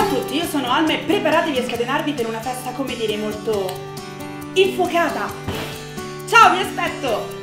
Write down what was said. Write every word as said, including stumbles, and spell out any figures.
a tutti, io sono Alma e preparatevi a scatenarvi per una festa, come dire, molto infuocata. Ciao, vi aspetto!